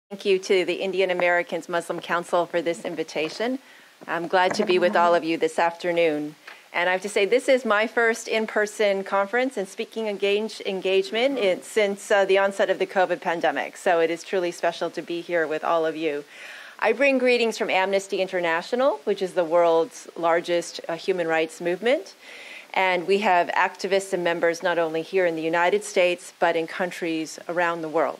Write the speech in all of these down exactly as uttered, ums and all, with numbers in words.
Thank you to the Indian Americans Muslim Council for this invitation. I'm glad to be with all of you this afternoon. And I have to say, this is my first in-person conference and speaking engage, engagement in, since uh, the onset of the COVID pandemic. So it is truly special to be here with all of you. I bring greetings from Amnesty International, which is the world's largest uh, human rights movement. And we have activists and members not only here in the United States, but in countries around the world.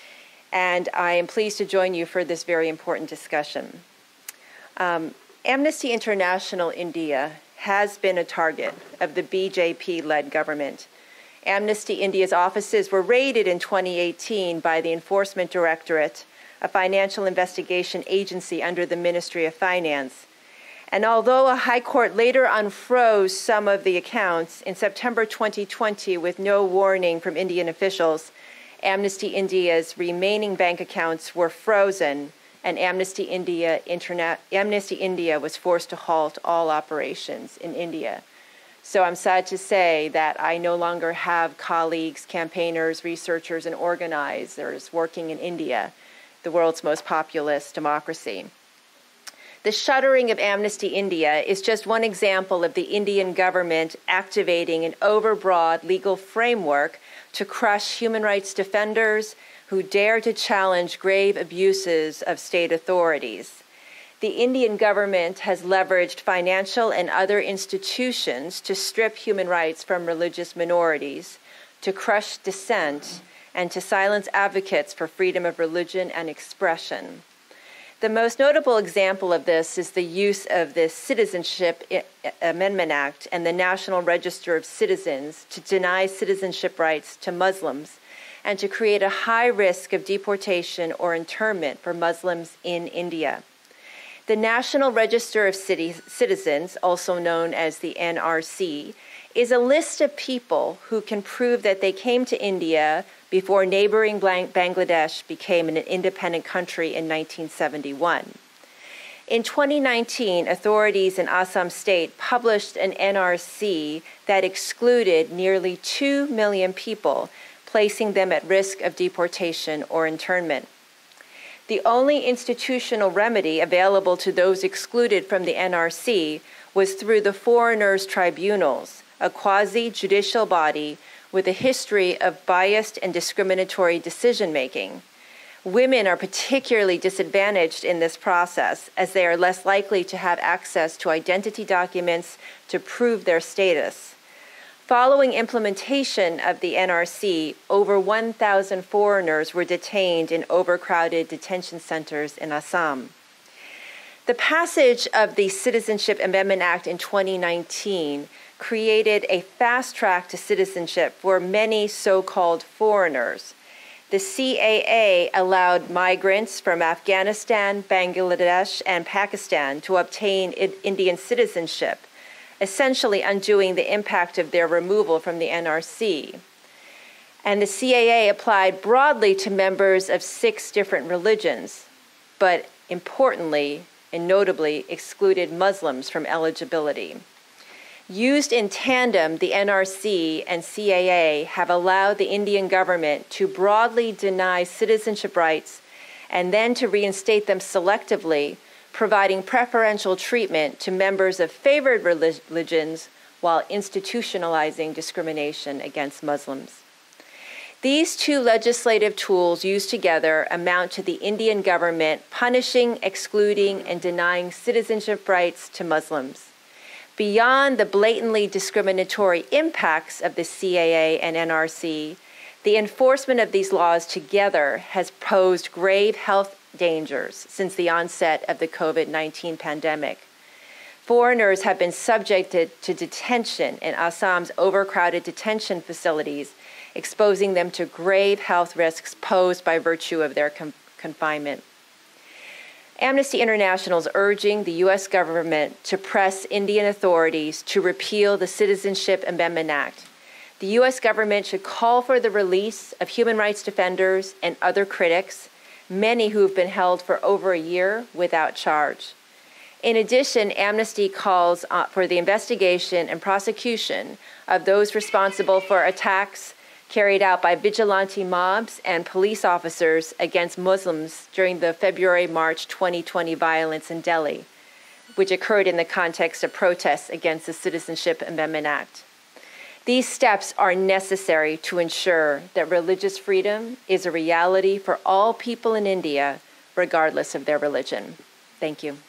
And I am pleased to join you for this very important discussion. Um, Amnesty International India has been a target of the B J P-led government. Amnesty India's offices were raided in twenty eighteen by the Enforcement Directorate, a financial investigation agency under the Ministry of Finance. And although a high court later unfroze some of the accounts, in September twenty twenty, with no warning from Indian officials, Amnesty India's remaining bank accounts were frozen, and Amnesty India, Interna- Amnesty India was forced to halt all operations in India. So I'm sad to say that I no longer have colleagues, campaigners, researchers, and organizers working in India, the world's most populous democracy. The shuttering of Amnesty India is just one example of the Indian government activating an overbroad legal framework to crush human rights defenders who dare to challenge grave abuses of state authorities. The Indian government has leveraged financial and other institutions to strip human rights from religious minorities, to crush dissent, and to silence advocates for freedom of religion and expression. The most notable example of this is the use of the Citizenship Amendment Act and the National Register of Citizens to deny citizenship rights to Muslims and to create a high risk of deportation or internment for Muslims in India. The National Register of Citizens, also known as the N R C, is a list of people who can prove that they came to India before neighboring Bangladesh became an independent country in nineteen seventy-one. In twenty nineteen, authorities in Assam State published an N R C that excluded nearly two million people, placing them at risk of deportation or internment. The only institutional remedy available to those excluded from the N R C was through the Foreigners' Tribunals, a quasi-judicial body with a history of biased and discriminatory decision-making. Women are particularly disadvantaged in this process, as they are less likely to have access to identity documents to prove their status. Following implementation of the N R C, over one thousand foreigners were detained in overcrowded detention centers in Assam. The passage of the Citizenship Amendment Act in twenty nineteen created a fast track to citizenship for many so-called foreigners. The C A A allowed migrants from Afghanistan, Bangladesh, and Pakistan to obtain Indian citizenship, essentially undoing the impact of their removal from the N R C. And the C A A applied broadly to members of six different religions, but importantly and notably excluded Muslims from eligibility. Used in tandem, the N R C and C A A have allowed the Indian government to broadly deny citizenship rights and then to reinstate them selectively, providing preferential treatment to members of favored religions while institutionalizing discrimination against Muslims. These two legislative tools used together amount to the Indian government punishing, excluding, and denying citizenship rights to Muslims. Beyond the blatantly discriminatory impacts of the C A A and N R C, the enforcement of these laws together has posed grave health dangers since the onset of the COVID nineteen pandemic. Foreigners have been subjected to detention in Assam's overcrowded detention facilities, exposing them to grave health risks posed by virtue of their com- confinement. Amnesty International is urging the U S government to press Indian authorities to repeal the Citizenship Amendment Act. The U S government should call for the release of human rights defenders and other critics, many who have been held for over a year without charge. In addition, Amnesty calls for the investigation and prosecution of those responsible for attacks, carried out by vigilante mobs and police officers against Muslims during the February-March twenty twenty violence in Delhi, which occurred in the context of protests against the Citizenship Amendment Act. These steps are necessary to ensure that religious freedom is a reality for all people in India, regardless of their religion. Thank you.